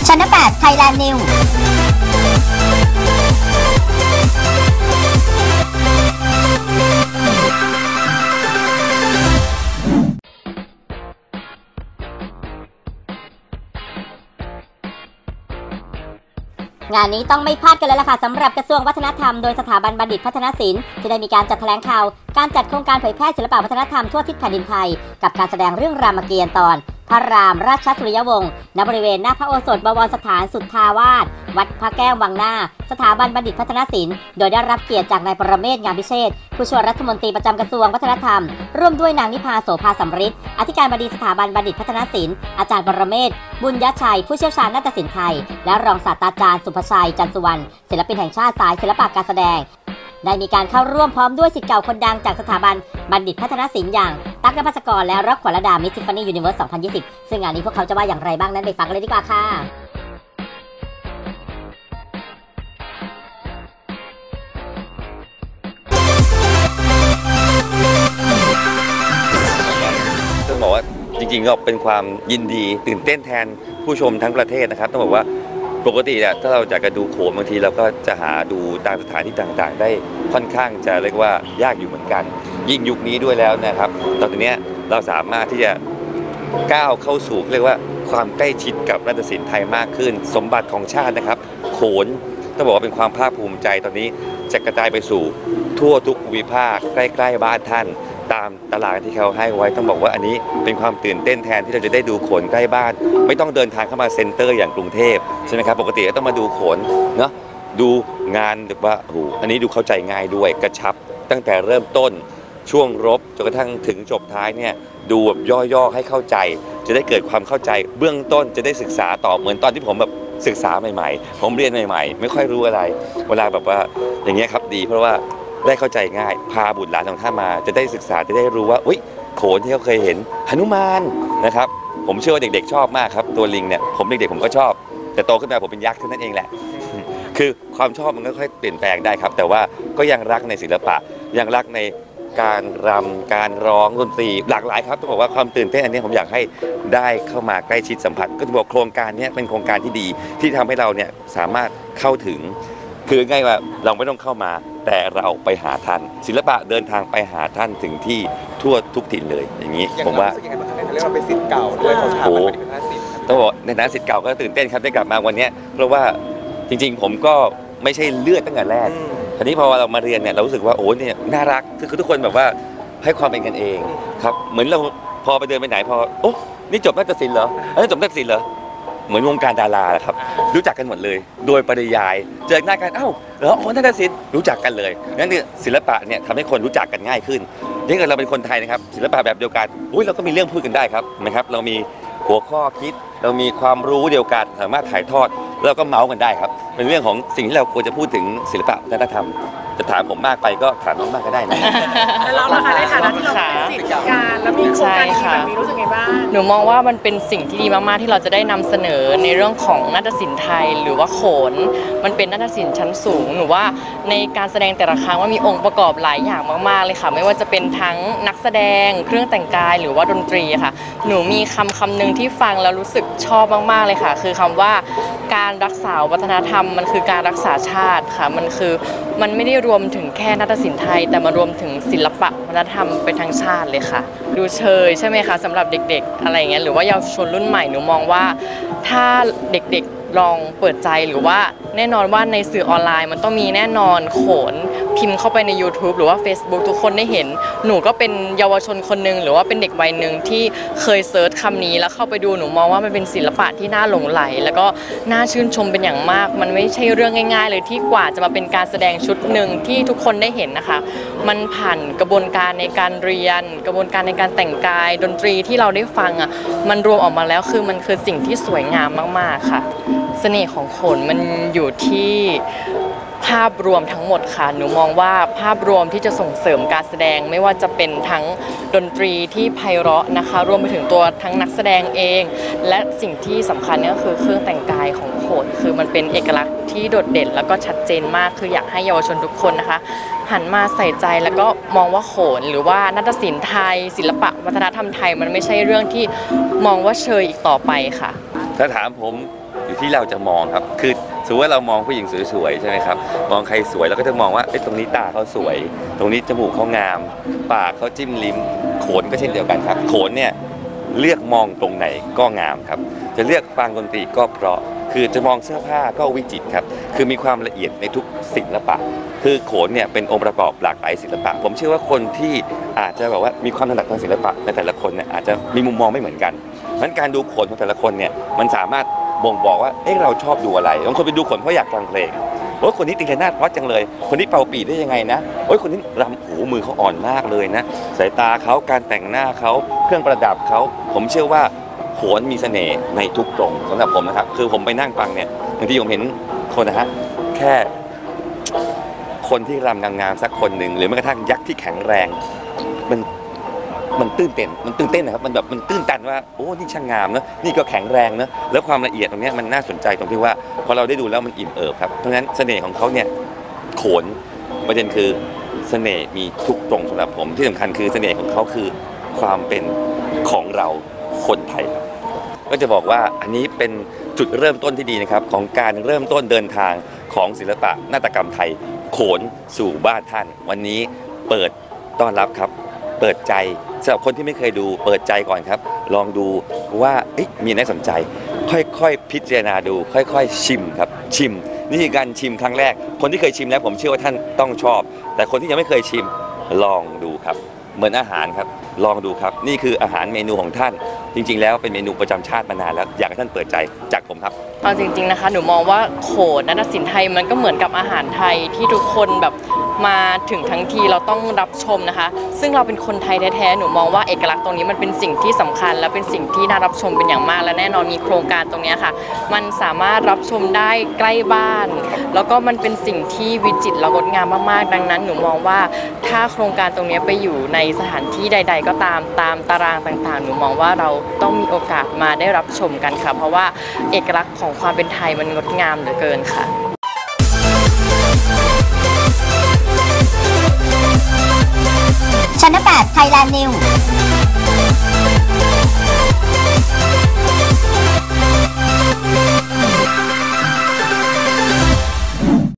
Channel 8 Thailand Newsงานนี้ต้องไม่พลาดกันเลยล่ะค่ะสำหรับกระทรวงวัฒนธรรมโดยสถาบันบัณฑิตพัฒนศิลป์ที่ได้มีการจัดแถลงข่าวการจัดโครงการเผยแพร่ศิลปวัฒนธรรมทั่วทิศแผ่นดินไทยกับการแสดงเรื่องรามเกียรติ์ตอนพระรามราชสุริยวงศ์ณบริเวณหน้าพระโอสถบวรสถานสุทธาวาสวัดพระแก้ววังหน้าสถาบันบัณฑิตพัฒนศิลป์โดยได้รับเกียรติจากนายปรเมศ งามพิเชษฐ์ผู้ช่วยรัฐมนตรีประจำกระทรวงวัฒนธรรมร่วมด้วยนางนิพาโสภาสำริดอธิการบดีสถาบันบัณฑิตพัฒนศิลป์อาจารย์ปรเมศ บุญยชัยผู้เชี่ยวชาญนาฏศิลป์ไทยและรองศาสตราจารย์สุภชัยจันทร์สุวรรณศิลปินแห่งชาติสายศิลปะการแสดงได้มีการเข้าร่วมพร้อมด้วยศิษย์เก่าคนดังจากสถาบันบัณฑิตพัฒนศิลป์อย่างตั๊ก นภัสกรและร็อก ขวัญระดามิสทิฟฟานี่ยูนิเวิร์ส 2020 ซึ่งงานนี้พวกเขาจะว่าอย่างไรบ้างนั้นไปฟังกันเลยดีกว่าค่ะต้องบอกว่าจริงๆก็เป็นความยินดีตื่นเต้นแทนผู้ชมทั้งประเทศนะครับต้องบอกว่าปกติเนี่ยถ้าเราจะดูโขนบางทีเราก็จะหาดูตามสถานที่ต่างๆได้ค่อนข้างจะเรียกว่ายากอยู่เหมือนกันยิ่งยุคนี้ด้วยแล้วนะครับตอนนี้เราสามารถที่จะก้าวเข้าสู่เรียกว่าความใกล้ชิดกับนาฏศิลป์ไทยมากขึ้นสมบัติของชาตินะครับโขนต้องบอกว่าเป็นความภาคภูมิใจตอนนี้จะกระจายไปสู่ทั่วทุกภูมิภาคใกล้ๆบ้านท่านตามตารางที่เขาให้ไว้ต้องบอกว่าอันนี้เป็นความตื่นเต้นแทนที่เราจะได้ดูโขนใกล้บ้านไม่ต้องเดินทางเข้ามาเซ็นเตอร์อย่างกรุงเทพใช่ไหมครับปกติก็ต้องมาดูโขนเนาะดูงานแบบว่าโอ้โหอันนี้ดูเข้าใจง่ายด้วยกระชับตั้งแต่เริ่มต้นช่วงรบจนกระทั่งถึงจบท้ายเนี่ยดูแบบย่อๆให้เข้าใจจะได้เกิดความเข้าใจเบื้องต้นจะได้ศึกษาต่อเหมือนตอนที่ผมแบบศึกษาใหม่ๆผมเรียนใหม่ๆไม่ค่อยรู้อะไรเวลาแบบว่าอย่างเงี้ยครับดีเพราะว่าได้เข้าใจง่ายพาบุตรหลานของท่านมาจะได้ศึกษาจะได้รู้ว่าอุ๊ยโขนที่เขาเคยเห็นหนุมานนะครับผมเชื่อว่าเด็กๆชอบมากครับตัวลิงเนี่ยผมเด็กๆผมก็ชอบแต่โตขึ้นมาผมเป็นยักษ์เท่านั้นเองแหละคือความชอบมันก็ค่อยเปลี่ยนแปลงได้ครับแต่ว่าก็ยังรักในศิลปะยังรักในการรำการร้องดนตรีหลากหลายครับต้องบอกว่าความตื่นเต้นอันนี้ผมอยากให้ได้เข้ามาใกล้ชิดสัมผัสก็จะบอกโครงการนี้เป็นโครงการที่ดีที่ทำให้เราเนี่ยสามารถเข้าถึงคือง่ายว่าเราไม่ต้องเข้ามาแต่เราไปหาท่านศิลปะเดินทางไปหาท่านถึงที่ทั่วทุกถิ่นเลยอย่างนี้ผมว่าเรียกว่าเป็นศิษย์เก่าด้วยของสถาบันบัณฑิตพัฒนศิลป์ต้องบอกในฐานะศิษย์เก่าก็ตื่นเต้นครับได้กลับมาวันนี้เพราะว่าจริงๆผมก็ไม่ใช่เลือดตั้งแต่แรกทีนี้พอเรามาเรียนเนี่ยเรารู้สึกว่าโอ้เนี่ยน่ารักคือทุกคนแบบว่าให้ความเป็นกันเองครับเหมือนเราพอไปเดินไปไหนพอโอ้นี่จบนาฏศิลป์เหรอจบนาฏศิลป์เหรอเหมือนวงการดาราแหละครับรู้จักกันหมดเลยโดยปริยายเจอหน้ากันเอ้าเหรอนาฏศิลป์รู้จักกันเลยนั่นคือศิลปะเนี่ยทำให้คนรู้จักกันง่ายขึ้นยิ่งเราเป็นคนไทยนะครับศิลปะแบบเดียวกันเราก็มีเรื่องพูดกันได้ครับนะครับเรามีหัวข้อคิดเรามีความรู้เดียวกันสามารถถ่ายทอดแล้วก็เมาส์กันได้ครับเป็นเรื่องของสิ่งที่เราควรจะพูดถึงศิลปะวัฒนธรรมจะถามผมมากไปก็ถามน้องมากก็ได้นะแล้วเราในฐานะที่เราเป็นศิษย์การแล้วมีโครงการดีแบบนี้รู้สึกไงบ้างหนูมองว่ามันเป็นสิ่งที่ดีมากๆที่เราจะได้นำเสนอในเรื่องของนาฏศิลป์ไทยหรือว่าโขนมันเป็นนาฏศิลป์ชั้นสูงหนูว่าในการแสดงแต่ละครั้งว่ามีองค์ประกอบหลายอย่างมากๆเลยค่ะไม่ว่าจะเป็นทั้งนักแสดงเครื่องแต่งกายหรือว่าดนตรีค่ะหนูมีคำหนึ่งที่ฟังแล้วรู้สึกชอบมากๆเลยค่ะคือคำว่าการรักษาวัฒนธรรมมันคือการรักษาชาติค่ะมันไม่ได้รวมถึงแค่นาฏศิลป์ไทยแต่มารวมถึงศิลปะวัฒนธรรมเป็นทั้งชาติเลยค่ะดูเชยใช่ไหมคะสำหรับเด็กๆอะไรอย่างเงี้ยหรือว่าเยาวชนรุ่นใหม่หนูมองว่าถ้าเด็กๆลองเปิดใจหรือว่าแน่นอนว่าในสื่อออนไลน์มันต้องมีแน่นอนโขนพิมพ์เข้าไปใน YouTube หรือว่า Facebook ทุกคนได้เห็นหนูก็เป็นเยาวชนคนหนึ่งหรือว่าเป็นเด็กวัยหนึ่งที่เคยเซิร์ชคำนี้แล้วเข้าไปดูหนูมองว่ามันเป็นศิลปะที่น่าหลงใหลแล้วก็น่าชื่นชมเป็นอย่างมากมันไม่ใช่เรื่องง่ายๆเลยที่กว่าจะมาเป็นการแสดงชุดหนึ่งที่ทุกคนได้เห็นนะคะมันผ่านกระบวนการในการเรียนกระบวนการในการแต่งกายดนตรีที่เราได้ฟังมันรวมออกมาแล้วมันคือสิ่งที่สวยงามมากๆค่ะเสน่ห์ของโขนมันอยู่ที่ภาพรวมทั้งหมดค่ะหนูมองว่าภาพรวมที่จะส่งเสริมการแสดงไม่ว่าจะเป็นทั้งดนตรีที่ไพเราะนะคะรวมไปถึงตัวทั้งนักแสดงเองและสิ่งที่สำคัญก็คือเครื่องแต่งกายของโขนคือมันเป็นเอกลักษณ์ที่โดดเด่นแล้วก็ชัดเจนมากคืออยากให้เยาวชนทุกคนนะคะหันมาใส่ใจแล้วก็มองว่าโขนหรือว่านาฏศิลป์ไทยศิลปะวัฒนธรรมไทยมันไม่ใช่เรื่องที่มองว่าเชยอีกต่อไปค่ะถ้าถามผมอยู่ที่เราจะมองครับคือสมมติว่าเรามองผู้หญิงสวยๆใช่ไหมครับมองใครสวยเราก็จะมองว่าตรงนี้ตาเขาสวยตรงนี้จมูกเขางามปากเขาจิ้มลิ้มโขนก็เช่นเดียวกันครับโขนเนี่ยเลือกมองตรงไหนก็งามครับจะเลือกฟังดนตรีก็เพราะคือจะมองเสื้อผ้าก็วิจิตรครับคือมีความละเอียดในทุกศิลปะคือโขนเนี่ยเป็นองค์ประกอบหลากหลายศิลปะผมเชื่อว่าคนที่อาจจะแบบว่ามีความถนัดทางศิลปะในแต่ละคนเนี่ยอาจจะมีมุมมองไม่เหมือนกันเพราะฉะนั้นการดูโขนของแต่ละคนเนี่ยมันสามารถบ่งบอกว่าเราชอบดูอะไรบางคนไปดูโขนเพราะอยากฟังเพลงคนนี้ตีระนาดเพราะจังเลยคนนี้เป่าปีได้ยังไงนะคนนี้รำหูมือเขาอ่อนมากเลยนะสายตาเขาการแต่งหน้าเขาเครื่องประดับเขาผมเชื่อว่าโขนมีเสน่ห์ในทุกตรงสำหรับผมนะครับคือผมไปนั่งฟังเนี่ยบางทีผมเห็นคนนะฮะแค่คนที่รำงามๆสักคนหนึ่งหรือแม้กระทั่งยักษ์ที่แข็งแรงมันตื่นเต้นนะครับมันแบบมันตื้นตันว่านี่ช่างงามนะนี่ก็แข็งแรงนะแล้วความละเอียดตรงนี้มันน่าสนใจตรงที่ว่าพอเราได้ดูแล้วมันอิ่มเอิบครับเพราะฉะนั้นเสน่ห์ของเขาเนี่ยโขนประเด็นคือเสน่ห์มีทุกตรงสำหรับผมที่สำคัญคือเสน่ห์ของเขาคือความเป็นของเราคนไทยครับก็จะบอกว่าอันนี้เป็นจุดเริ่มต้นที่ดีนะครับของการเริ่มต้นเดินทางของศิลปะนาฏกรรมไทยโขนสู่บ้านท่านวันนี้เปิดต้อนรับครับเปิดใจสำหรับคนที่ไม่เคยดูเปิดใจก่อนครับลองดูว่ามีน่าสนใจค่อยๆพิจารณาดูค่อยๆชิมครับชิมนี่คือการชิมครั้งแรกคนที่เคยชิมแล้วผมเชื่อว่าท่านต้องชอบแต่คนที่ยังไม่เคยชิมลองดูครับเหมือนอาหารครับลองดูครับนี่คืออาหารเมนูของท่านจริงๆแล้วเป็นเมนูประจำชาติมานานแล้วอยากให้ท่านเปิดใจจากผมครับเอาจริงๆนะคะหนูมองว่าโขนนาฏศิลป์ไทยมันก็เหมือนกับอาหารไทยที่ทุกคนแบบมาถึงทั้งทีเราต้องรับชมนะคะซึ่งเราเป็นคนไทยแท้ๆหนูมองว่าเอกลักษณ์ตรงนี้มันเป็นสิ่งที่สำคัญและเป็นสิ่งที่น่ารับชมเป็นอย่างมากและแน่นอนมีโครงการตรงนี้ค่ะมันสามารถรับชมได้ใกล้บ้านแล้วก็มันเป็นสิ่งที่วิจิตรและงดงามมากๆดังนั้นหนูมองว่าถ้าโครงการตรงนี้ไปอยู่ในสถานที่ใดๆก็ตามตารางต่างๆหนูมองว่าเราต้องมีโอกาสมาได้รับชมกันค่ะเพราะว่าเอกลักษณ์ของความเป็นไทยมันงดงามเหลือเกินค่ะชั้น 8 Thailand News